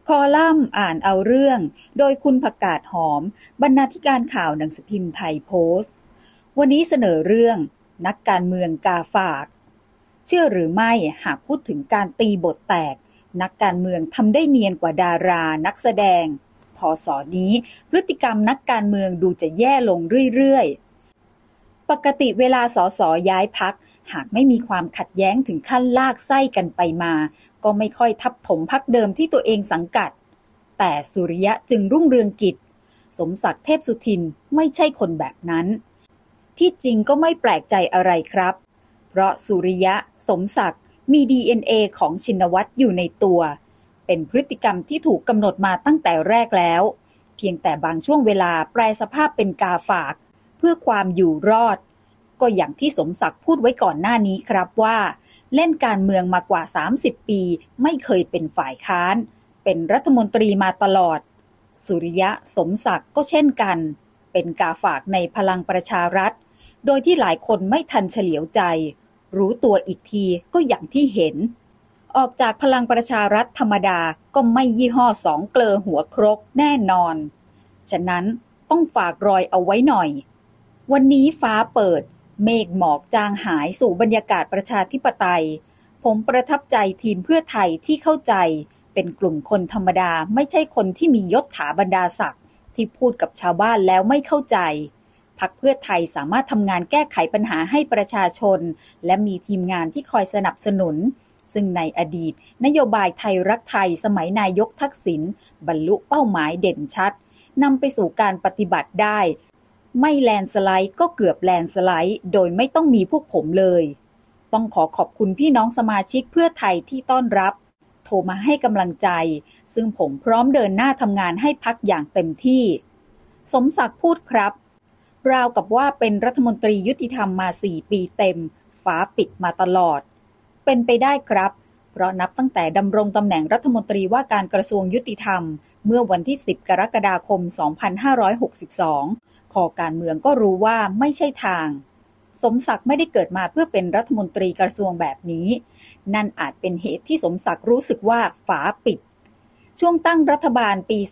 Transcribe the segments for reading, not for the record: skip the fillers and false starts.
คอลัมน์อ่านเอาเรื่องโดยคุณผักกาดหอมบรรณาธิการข่าวหนังสือพิมพ์ไทยโพสต์วันนี้เสนอเรื่องนักการเมืองกาฝากเชื่อหรือไม่หากพูดถึงการตีบทแตกนักการเมืองทำได้เนียนกว่าดารานักแสดงพศนี้พฤติกรรมนักการเมืองดูจะแย่ลงเรื่อยๆปกติเวลาสสย้ายพรรคหากไม่มีความขัดแย้งถึงขั้นลากไส้กันไปมาก็ไม่ค่อยทับถมพรรคเดิมที่ตัวเองสังกัดแต่สุริยะจึงรุ่งเรืองกิจสมศักดิ์เทพสุทินไม่ใช่คนแบบนั้นที่จริงก็ไม่แปลกใจอะไรครับเพราะสุริยะสมศักดิ์มี DNA ของชินวัตรอยู่ในตัวเป็นพฤติกรรมที่ถูกกำหนดมาตั้งแต่แรกแล้วเพียงแต่บางช่วงเวลาแปรสภาพเป็นกาฝากเพื่อความอยู่รอดก็อย่างที่สมศักดิ์พูดไว้ก่อนหน้านี้ครับว่าเล่นการเมืองมากว่า30ปีไม่เคยเป็นฝ่ายค้านเป็นรัฐมนตรีมาตลอดสุริยะสมศักดิ์ก็เช่นกันเป็นกาฝากในพลังประชารัฐโดยที่หลายคนไม่ทันเฉลียวใจรู้ตัวอีกทีก็อย่างที่เห็นออกจากพลังประชารัฐธรรมดาก็ไม่ยี่ห้อสองเกลอหัวครกแน่นอนฉะนั้นต้องฝากรอยเอาไว้หน่อยวันนี้ฟ้าเปิดเมฆหมอกจางหายสู่บรรยากาศประชาธิปไตยผมประทับใจทีมเพื่อไทยที่เข้าใจเป็นกลุ่มคนธรรมดาไม่ใช่คนที่มียศถาบรรดาศักดิ์ที่พูดกับชาวบ้านแล้วไม่เข้าใจพรรคเพื่อไทยสามารถทำงานแก้ไขปัญหาให้ประชาชนและมีทีมงานที่คอยสนับสนุนซึ่งในอดีตนโยบายไทยรักไทยสมัยนายกทักษิณบรรลุเป้าหมายเด่นชัดนำไปสู่การปฏิบัติได้ไม่แลนสไลด์ก็เกือบแลนสไลด์โดยไม่ต้องมีพวกผมเลยต้องขอบคุณพี่น้องสมาชิกเพื่อไทยที่ต้อนรับโทรมาให้กำลังใจซึ่งผมพร้อมเดินหน้าทำงานให้พรรคอย่างเต็มที่สมศักดิ์พูดครับราวกับว่าเป็นรัฐมนตรียุติธรรมมา4ปีเต็มฟ้าปิดมาตลอดเป็นไปได้ครับเพราะนับตั้งแต่ดำรงตำแหน่งรัฐมนตรีว่าการกระทรวงยุติธรรมเมื่อวันที่10กรกฎาคม2562คอการเมืองก็รู้ว่าไม่ใช่ทางสมศักดิ์ไม่ได้เกิดมาเพื่อเป็นรัฐมนตรีกระทรวงแบบนี้นั่นอาจเป็นเหตุที่สมศักดิ์รู้สึกว่าฝาปิดช่วงตั้งรัฐบาลปี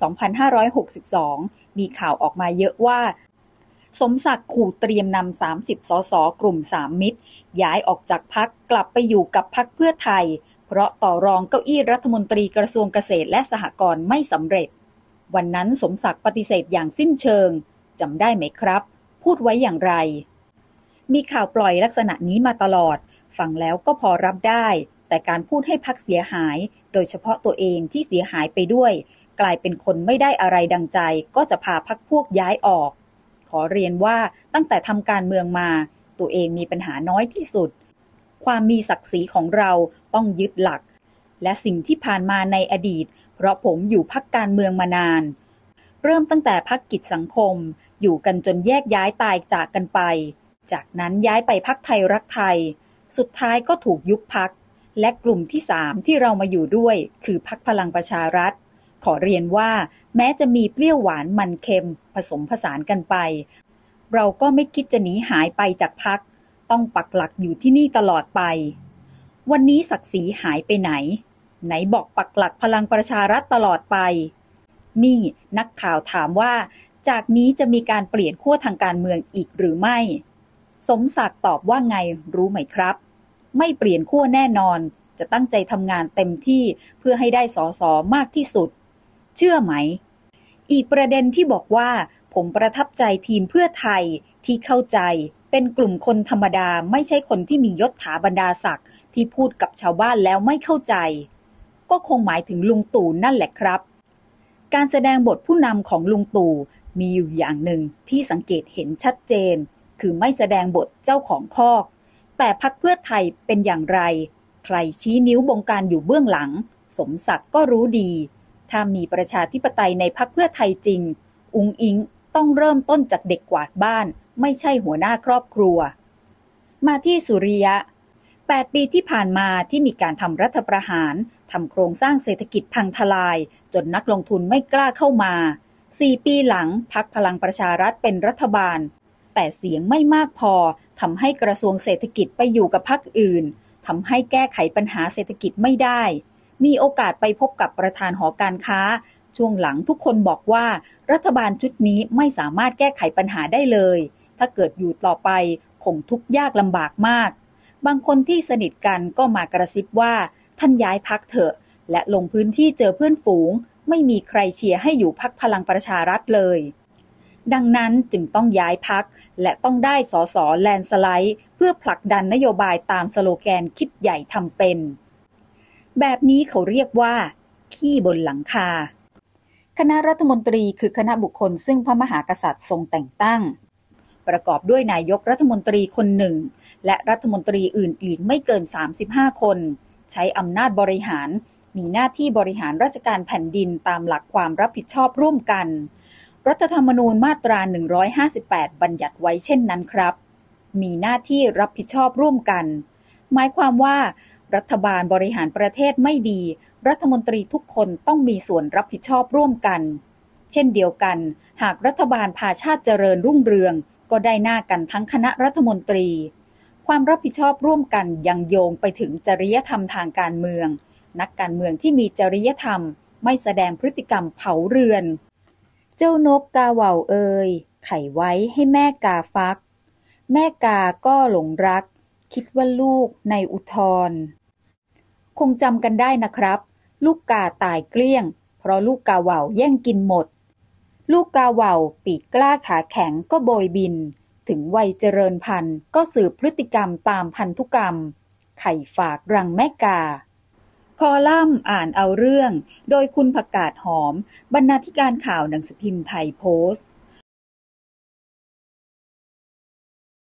2562มีข่าวออกมาเยอะว่าสมศักดิ์ขู่เตรียมนำ30สสกลุ่ม3มิตรย้ายออกจากพรรคกลับไปอยู่กับพรรคเพื่อไทยเพราะต่อรองเก้าอี้รัฐมนตรีกระทรวงเกษตรและสหกรณ์ไม่สำเร็จวันนั้นสมศักดิ์ปฏิเสธอย่างสิ้นเชิงจำได้ไหมครับพูดไว้อย่างไรมีข่าวปล่อยลักษณะนี้มาตลอดฟังแล้วก็พอรับได้แต่การพูดให้พรรคเสียหายโดยเฉพาะตัวเองที่เสียหายไปด้วยกลายเป็นคนไม่ได้อะไรดังใจก็จะพาพรรคพวกย้ายออกขอเรียนว่าตั้งแต่ทำการเมืองมาตัวเองมีปัญหาน้อยที่สุดความมีศักดิ์ศรีของเราต้องยึดหลักและสิ่งที่ผ่านมาในอดีตเพราะผมอยู่พรรคการเมืองมานานเริ่มตั้งแต่พรรคกิจสังคมอยู่กันจนแยกย้ายตายจากกันไปจากนั้นย้ายไปพรรคไทยรักไทยสุดท้ายก็ถูกยุบพรรคและกลุ่มที่3ที่เรามาอยู่ด้วยคือพรรคพลังประชารัฐขอเรียนว่าแม้จะมีเปรี้ยวหวานมันเค็มผสมผสานกันไปเราก็ไม่คิดจะหนีหายไปจากพรรคต้องปักหลักอยู่ที่นี่ตลอดไปวันนี้ศักดิ์ศรีหายไปไหนไหนบอกปักหลักพลังประชารัฐตลอดไปนี่นักข่าวถามว่าจากนี้จะมีการเปลี่ยนขั้วทางการเมืองอีกหรือไม่สมศักดิ์ตอบว่าไงรู้ไหมครับไม่เปลี่ยนขั้วแน่นอนจะตั้งใจทำงานเต็มที่เพื่อให้ได้สสมากที่สุดเชื่อไหมอีกประเด็นที่บอกว่าผมประทับใจทีมเพื่อไทยที่เข้าใจเป็นกลุ่มคนธรรมดาไม่ใช่คนที่มียศถาบรรดาศักดิ์ที่พูดกับชาวบ้านแล้วไม่เข้าใจก็คงหมายถึงลุงตู่นั่นแหละครับการแสดงบทผู้นำของลุงตู่มีอยู่อย่างหนึ่งที่สังเกตเห็นชัดเจนคือไม่แสดงบทเจ้าของคอกแต่พรรคเพื่อไทยเป็นอย่างไรใครชี้นิ้วบงการอยู่เบื้องหลังสมศักดิ์ก็รู้ดีถ้ามีประชาธิปไตยในพรรคเพื่อไทยจริงอุ๋งอิงต้องเริ่มต้นจากเด็กกวาดบ้านไม่ใช่หัวหน้าครอบครัวมาที่สุริยะ8ปีที่ผ่านมาที่มีการทำรัฐประหารทำโครงสร้างเศรษฐกิจพังทลายจนนักลงทุนไม่กล้าเข้ามา4ปีหลังพรรคพลังประชารัฐเป็นรัฐบาลแต่เสียงไม่มากพอทำให้กระทรวงเศรษฐกิจไปอยู่กับพรรคอื่นทำให้แก้ไขปัญหาเศรษฐกิจไม่ได้มีโอกาสไปพบกับประธานหอการค้าช่วงหลังทุกคนบอกว่ารัฐบาลชุดนี้ไม่สามารถแก้ไขปัญหาได้เลยถ้าเกิดอยู่ต่อไปคงทุกข์ยากลำบากมากบางคนที่สนิทกันก็มากระซิบว่าท่านย้ายพรรคเถอะและลงพื้นที่เจอเพื่อนฝูงไม่มีใครเชียร์ให้อยู่พรรคพลังประชารัฐเลยดังนั้นจึงต้องย้ายพรรคและต้องได้สสแลนด์สไลด์เพื่อผลักดันนโยบายตามสโลแกนคิดใหญ่ทำเป็นแบบนี้เขาเรียกว่าขี้บนหลังคาคณะรัฐมนตรีคือคณะบุคคลซึ่งพระมหากษัตริย์ทรงแต่งตั้งประกอบด้วยนายกรัฐมนตรีคนหนึ่งและรัฐมนตรีอื่นอีกไม่เกิน35คนใช้อำนาจบริหารมีหน้าที่บริหารราชการแผ่นดินตามหลักความรับผิดชอบร่วมกันรัฐธรรมนูญมาตรา158บัญญัติไว้เช่นนั้นครับมีหน้าที่รับผิดชอบร่วมกันหมายความว่ารัฐบาลบริหารประเทศไม่ดีรัฐมนตรีทุกคนต้องมีส่วนรับผิดชอบร่วมกันเช่นเดียวกันหากรัฐบาลพาชาติเจริญรุ่งเรืองก็ได้หน้ากันทั้งคณะรัฐมนตรีความรับผิดชอบร่วมกันยังโยงไปถึงจริยธรรมทางการเมืองนักการเมืองที่มีจริยธรรมไม่แสดงพฤติกรรมเผาเรือนเจ้านกกาเหว่าเอ่ยไข่ไว้ให้แม่กาฟักแม่กาก็หลงรักคิดว่าลูกในอุทธรคงจำกันได้นะครับลูกกาตายเกลี้ยงเพราะลูกกาเหว่าแย่งกินหมดลูกกาเหว่าปีกกล้าขาแข็งก็โบยบินถึงวัยเจริญพันธุ์ก็สืบพฤติกรรมตามพันธุกรรมไข่ฝากรังแม่กาคอลัมน์อ่านเอาเรื่องโดยคุณผักกาดหอมบรรณาธิการข่าวหนังสือพิมพ์ไทยโพสต์